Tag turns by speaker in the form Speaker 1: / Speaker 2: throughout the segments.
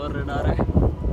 Speaker 1: और रडार है।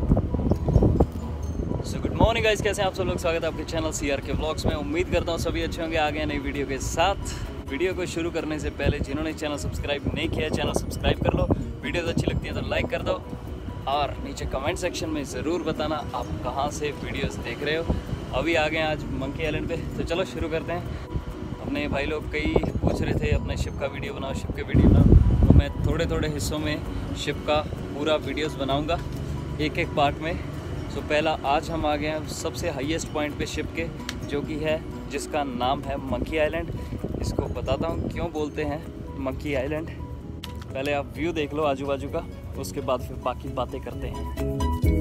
Speaker 1: So good morning guys, कैसे हैं आप सब लोग। स्वागत है आपके चैनल CRK व्लॉग्स में। उम्मीद करता हूँ सभी अच्छे होंगे। आ गए नई वीडियो के साथ। वीडियो को शुरू करने से पहले जिन्होंने चैनल सब्सक्राइब नहीं किया है, चैनल सब्सक्राइब कर लो। वीडियो अच्छी लगती है तो लाइक कर दो और नीचे कमेंट सेक्शन में ज़रूर बताना आप कहाँ से वीडियोस देख रहे हो। अभी आ गए आज मंकी आइलैंड पे, तो चलो शुरू करते हैं। अपने भाई लोग कई पूछ रहे थे अपने शिप का वीडियो बनाओ, शिप के वीडियो बनाओ, तो मैं थोड़े थोड़े हिस्सों में शिप का पूरा वीडियोस बनाऊंगा एक एक पार्ट में। तो पहला आज हम आ गए हैं सबसे हाईएस्ट पॉइंट पे शिप के, जो कि है जिसका नाम है मंकी आइलैंड। इसको बताता हूँ क्यों बोलते हैं मंकी आइलैंड। पहले आप व्यू देख लो आजू बाजू का, उसके बाद फिर बाकी बातें करते हैं।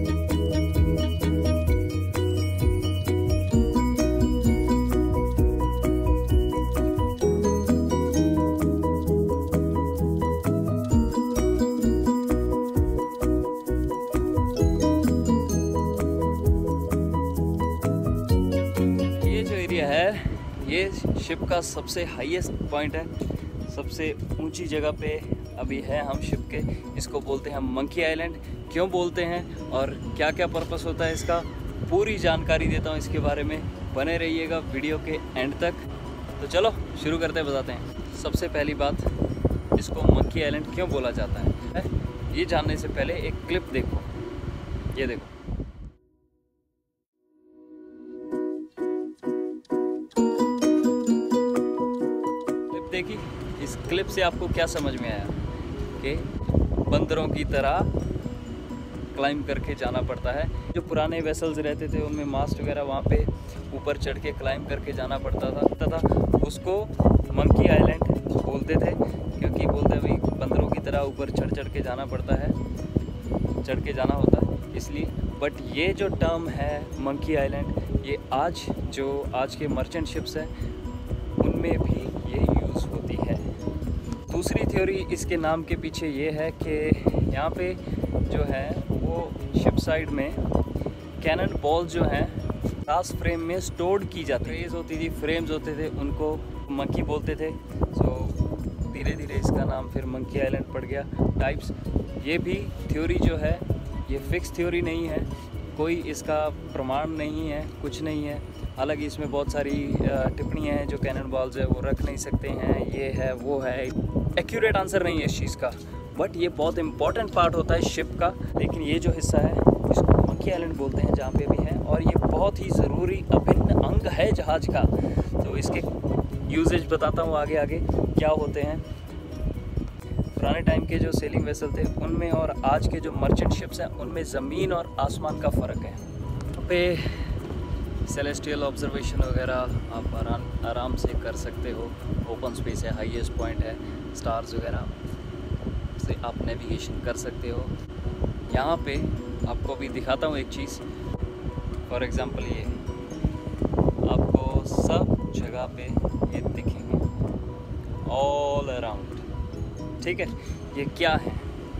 Speaker 1: ये शिप का सबसे हाईएस्ट पॉइंट है, सबसे ऊंची जगह पे अभी है हम शिप के। इसको बोलते हैं मंकी आइलैंड। क्यों बोलते हैं और क्या क्या पर्पस होता है इसका, पूरी जानकारी देता हूँ इसके बारे में। बने रहिएगा वीडियो के एंड तक। तो चलो शुरू करते हैं, बताते हैं। सबसे पहली बात, इसको मंकी आइलैंड क्यों बोला जाता है, ये जानने से पहले एक क्लिप देखो। ये देखो, देखी। इस क्लिप से आपको क्या समझ में आया कि बंदरों की तरह क्लाइंब करके जाना पड़ता है। जो पुराने वेसल्स रहते थे उनमें मास्ट वगैरह वहाँ पे ऊपर चढ़ के क्लाइंब करके जाना पड़ता था उसको मंकी आइलैंड बोलते थे, क्योंकि बोलते हैं भाई बंदरों की तरह ऊपर चढ़ चढ़ के जाना पड़ता है, चढ़ के जाना होता है इसलिए। बट ये जो टर्म है मंकी आइलैंड, ये आज के मर्चेंट शिप्स हैं उनमें भी ये यूज़ होती है। दूसरी थ्योरी इसके नाम के पीछे ये है कि यहाँ पे जो है वो शिप साइड में कैनन बॉल जो हैं ग्लास फ्रेम में स्टोर्ड की जाती है। होती थी, फ्रेम्स होते थे, उनको मंकी बोलते थे। सो धीरे धीरे इसका नाम फिर मंकी आइलैंड पड़ गया। टाइप्स, ये भी थ्योरी जो है ये फिक्स थ्योरी नहीं है, कोई इसका प्रमाण नहीं है, कुछ नहीं है। हालांकि इसमें बहुत सारी टिप्पणियाँ हैं जो कैनन बॉल्स है वो रख नहीं सकते हैं, ये है वो है। एक्यूरेट आंसर नहीं है इस चीज़ का, बट ये बहुत इंपॉर्टेंट पार्ट होता है शिप का। लेकिन ये जो हिस्सा है इसको मंकी आइलैंड बोलते हैं जहाँ पे भी है, और ये बहुत ही ज़रूरी अभिन्न अंग है जहाज़ का। तो इसके यूजेज बताता हूँ आगे आगे क्या होते हैं। पुराने टाइम के जो सेलिंग वेसल थे उनमें और आज के जो मर्चेंट शिप्स हैं उनमें ज़मीन और आसमान का फ़र्क है। यहाँ पे सेलेस्टियल ऑब्जर्वेशन वगैरह आप आराम से कर सकते हो। ओपन स्पेस है, हाईएस्ट पॉइंट है, स्टार्स वगैरह से आप नेविगेशन कर सकते हो। यहाँ पे आपको भी दिखाता हूँ एक चीज़। फॉर एग्ज़ाम्पल ये आपको सब जगह पे ये दिखेंगे ऑल अराउंड, ठीक है। ये क्या है,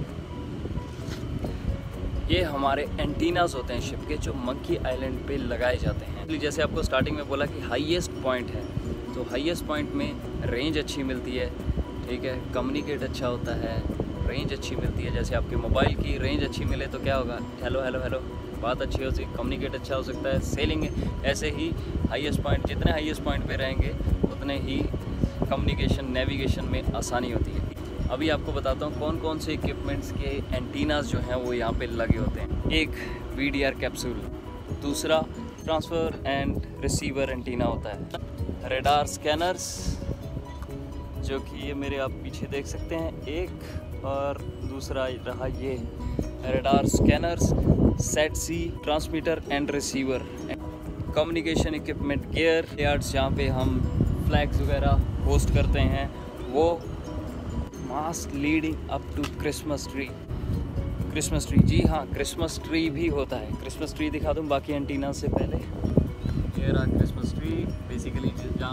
Speaker 1: ये हमारे एंटीनास होते हैं शिप के, जो मंकी आइलैंड पे लगाए जाते हैं। इसलिए जैसे आपको स्टार्टिंग में बोला कि हाईएस्ट पॉइंट है, तो हाईएस्ट पॉइंट में रेंज अच्छी मिलती है, ठीक है। कम्युनिकेट अच्छा होता है, रेंज अच्छी मिलती है। जैसे आपके मोबाइल की रेंज अच्छी मिले तो क्या होगा, हेलो हेलो हेलो, बात अच्छी हो सकती, कम्युनिकेट अच्छा हो सकता है। सेलिंग ऐसे ही हाईएस्ट पॉइंट, जितने हाईएस्ट पॉइंट पे रहेंगे उतने ही कम्युनिकेशन नेविगेशन में आसानी होती है। अभी आपको बताता हूँ कौन कौन से इक्विपमेंट्स के एंटीनास जो हैं वो यहाँ पे लगे होते हैं। एक VDR कैप्सूल, दूसरा ट्रांसफ़र एंड रिसीवर एंटीना होता है। रेडार स्कैनर्स, जो कि ये मेरे आप पीछे देख सकते हैं एक, और दूसरा रहा ये radar scanners, sat C transmitter and receiver. Communication equipment gear, yards जहाँ पे हम फ्लैग्स वगैरह पोस्ट करते हैं वो। Mast leading up to Christmas tree. Christmas tree, जी हाँ, क्रिसमस ट्री भी होता है। क्रिसमस ट्री दिखा दूँ बाकी एंटीना से पहले। ये रहा क्रिसमस ट्री, बेसिकली जहाँ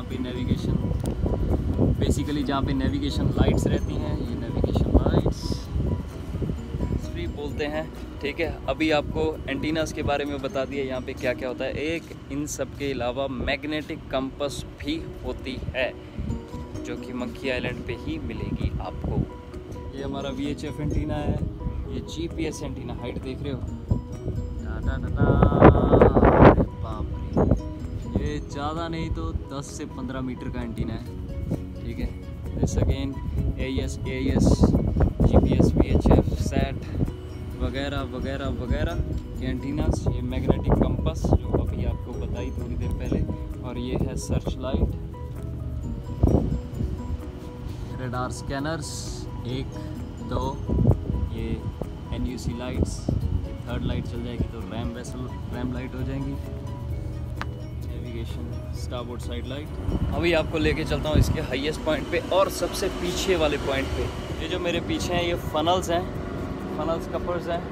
Speaker 1: पे नेविगेशन लाइट्स रहती हैं, ये नेविगेशन लाइट्स ट्री बोलते हैं, ठीक है। अभी आपको एंटीनास के बारे में बता दिया यहाँ पे क्या क्या होता है। एक इन सब के अलावा मैग्नेटिक कंपास भी होती है, जो कि मंकी आइलैंड पे ही मिलेगी आपको। ये हमारा VHF एंटीना है, ये GPS एंटीना हाइट देख रहे हो, अरे बाप रे, ये ज़्यादा नहीं तो 10 से 15 मीटर का एंटीना है, ठीक है। This again AIS, GPS, VHF, SAT वगैरह वगैरह वगैरह ये एंटीनास। ये मैग्नेटिक कंपास जो अभी आपको बताई थोड़ी देर पहले, और ये है सर्च लाइट, रेडार स्कैनर्स 1, 2, ये NUC लाइट्स, थर्ड लाइट चल जाएगी तो रैम लाइट हो जाएंगी, नेविगेशन स्टारबोर्ड साइड लाइट। अभी आपको लेके चलता हूँ इसके हाईएस्ट पॉइंट पे और सबसे पीछे वाले पॉइंट पे। ये जो मेरे पीछे हैं ये फनल्स हैं, फनल्स कपर्स हैं।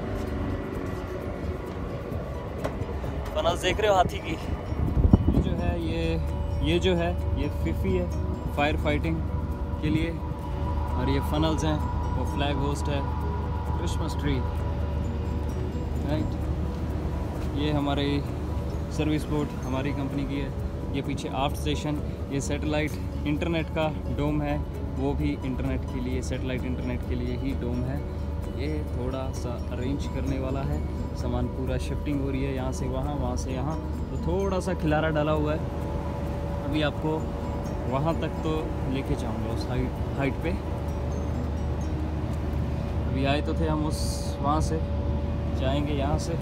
Speaker 1: फनल्स देख रहे हो हाथी की, ये जो है ये फिफी है फायर फाइटिंग के लिए, और ये फनल्स हैं वो फ्लैग होस्ट है, क्रिसमस ट्री, राइट। ये हमारे सर्विस बोट हमारी कंपनी की है। ये पीछे आफ्ट स्टेशन, ये सैटेलाइट इंटरनेट का डोम है, वो भी इंटरनेट के लिए, सैटेलाइट इंटरनेट के लिए ही डोम है। ये थोड़ा सा अरेंज करने वाला है, सामान पूरा शिफ्टिंग हो रही है, यहाँ से वहाँ से यहाँ, तो थोड़ा सा खिलारा डाला हुआ है। अभी आपको वहाँ तक तो लेके जाऊँगा उस हाइट पे। अभी आए तो थे हम वहाँ से जाएंगे यहाँ से।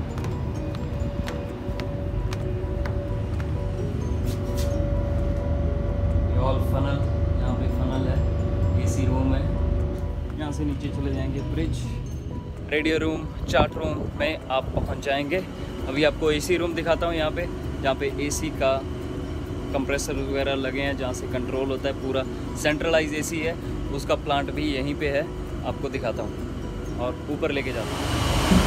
Speaker 1: ये ऑल फनल, यहाँ पे फनल है, AC रूम है, यहाँ से नीचे चले जाएंगे bridge, radio room, chart room में आप पहुँच जाएंगे। अभी आपको AC रूम दिखाता हूँ यहाँ पे, जहाँ पे AC का कंप्रेसर वगैरह लगे हैं, जहाँ से कंट्रोल होता है, पूरा सेंट्रलाइज AC है, उसका प्लांट भी यहीं पे है, आपको दिखाता हूँ और ऊपर लेके जाता हूँ।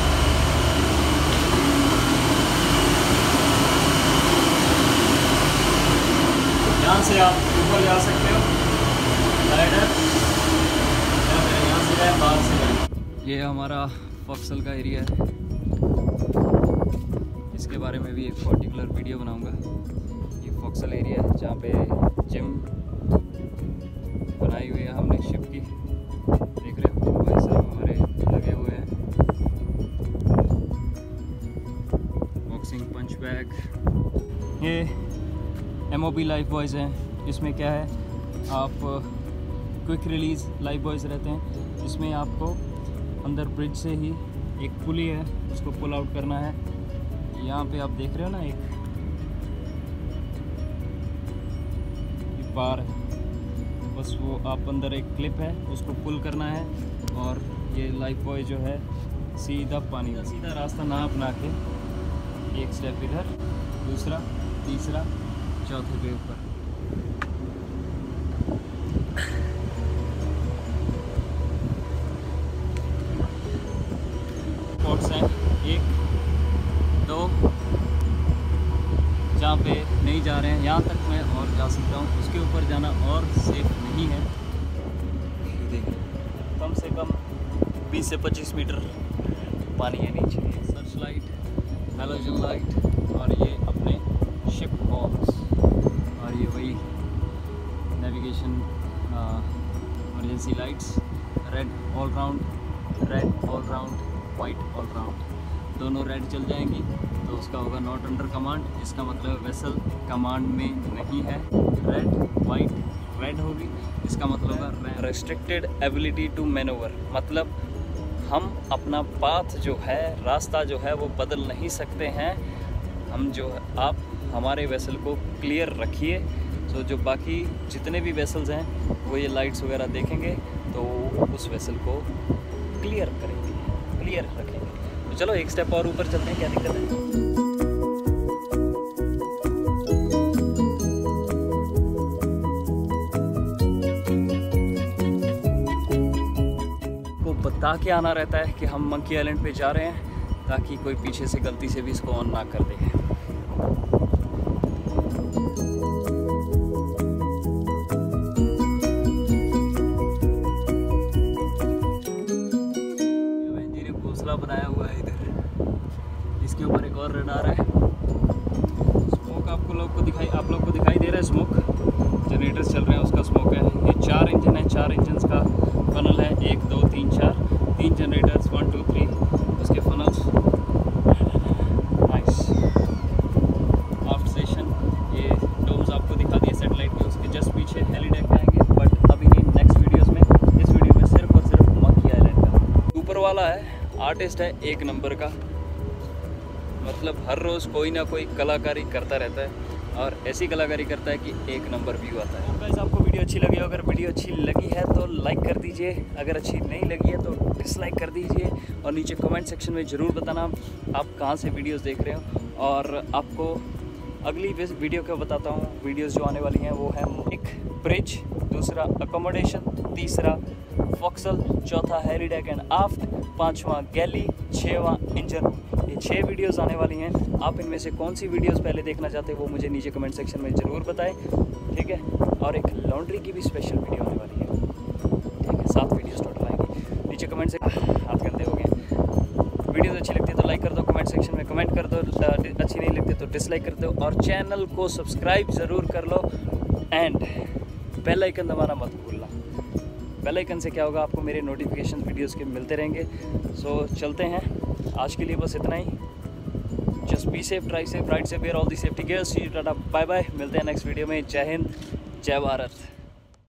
Speaker 1: यहाँ से आप ऊपर जा सकते हो, लाइडर, या फिर यहाँ से जाए, बाहर से जाए। ये हमारा फॉक्सल का एरिया है, इसके बारे में भी एक पर्टिकुलर वीडियो बनाऊंगा। ये फॉक्सल एरिया है जहाँ पे जिम बनाई हुई है हमने शिप की, देख रहे हो भाई साहब हमारे लगे हुए हैं। बॉक्सिंग पंच बैग, ये MOB लाइफ बॉयज़ हैं। इसमें क्या है, आप क्विक रिलीज़ लाइफ बॉयज़ रहते हैं। इसमें आपको अंदर ब्रिज से ही एक पुली है, उसको पुल आउट करना है। यहाँ पे आप देख रहे हो ना, एक बार है, बस वो आप अंदर एक क्लिप है, उसको पुल करना है, और ये लाइफ बॉय जो है सीधा पानी में, सीधा रास्ता ना अपना के, एक स्टेप इधर, दूसरा, तीसरा, चौथे पे ऊपर। स्पॉट्स हैं 1, 2, जहाँ पे नहीं जा रहे हैं, यहाँ तक मैं और जा सकता हूँ, उसके ऊपर जाना और सेफ नहीं है। देखिए कम से कम 20 से 25 मीटर पानी है नीचे। सर्च लाइट, हैलोजन लाइट, और ये अपने शिप बॉक्स, और ये वही navigation emergency lights, red all round, white all round. दोनों रेड चल जाएंगी तो उसका होगा नॉट अंडर कमांड, इसका मतलब वेसल कमांड में नहीं है। रेड होगी, इसका मतलब होगा रेस्ट्रिक्टेड एबिलिटी टू मैनोवर, मतलब हम अपना पाथ जो है, रास्ता जो है वो बदल नहीं सकते हैं। हम जो है, आप हमारे वेसल को क्लियर रखिए। तो जो बाकी जितने भी वेसल्स हैं वो ये लाइट्स वगैरह देखेंगे तो उस वेसल को क्लियर करेंगे, क्लियर रखेंगे। तो चलो एक स्टेप और ऊपर चलते हैं, क्या दिक्कत है। को बता के आना रहता है कि हम मंकी आइलैंड पे जा रहे हैं, ताकि कोई पीछे से गलती से भी इसको ऑन ना कर दे। बनाया हुआ है इधर, इसके ऊपर एक और रडार है। स्मोक आप लोग को दिखाई दे रहा है, स्मोक जनरेटर्स चल रहे हैं, उसका स्मोक है। ये 4 इंजन है, 4 इंजन का फनल है, 1, 2, 3, 4। 3 जनरेटर्स 1 2 3, उसके फनल्स, नाइस। आफ्ट सेशन, ये डोम्स आपको दिखा दिए सेटेलाइट के, उसके जस्ट पीछे हेलीडेक आएंगे, बट अभी नहीं, नेक्स्ट वीडियोस में। इस वीडियो में सिर्फ और सिर्फ मकी आइलैंड का। ऊपर वाला है आर्टिस्ट है एक नंबर का, मतलब हर रोज़ कोई ना कोई कलाकारी करता रहता है और ऐसी कलाकारी करता है कि एक नंबर व्यू आता है। गाइस, आपको वीडियो अच्छी लगी हो, अगर वीडियो अच्छी लगी है तो लाइक कर दीजिए, अगर अच्छी नहीं लगी है तो डिसलाइक कर दीजिए, और नीचे कमेंट सेक्शन में ज़रूर बताना आप कहाँ से वीडियोस देख रहे हो। और आपको अगली वीडियो का बताता हूँ, वीडियोस जो आने वाली हैं वो है एक ब्रिज, दूसरा अकोमोडेशन, तीसरा फॉक्सल, चौथा हेलीडेक एंड आफ्ट, पाँचवां गैली, छठवां इंजन। ये 6 वीडियोस आने वाली हैं। आप इनमें से कौन सी वीडियोस पहले देखना चाहते हैं वो मुझे नीचे कमेंट सेक्शन में ज़रूर बताएं, ठीक है। और एक लॉन्ड्री की भी स्पेशल वीडियो आने वाली है, ठीक है। 7 वीडियोस टोटल आएंगी। नीचे कमेंट से हाथ गंदे हो गए। वीडियोस अच्छी लगती है तो लाइक कर दो, कमेंट सेक्शन में कमेंट कर दो, अच्छी नहीं लगती तो डिसलाइक कर दो, और चैनल को सब्सक्राइब ज़रूर कर लो एंड बेल आइकन दबाना मत भूलना। बेल आइकन से क्या होगा, आपको मेरे नोटिफिकेशन वीडियोस के मिलते रहेंगे। सो चलते हैं, आज के लिए बस इतना ही। Just be safe, try safe, ride safe, wear all the safety gears. See you, tata, bye bye. मिलते हैं नेक्स्ट वीडियो में। जय हिंद, जय भारत।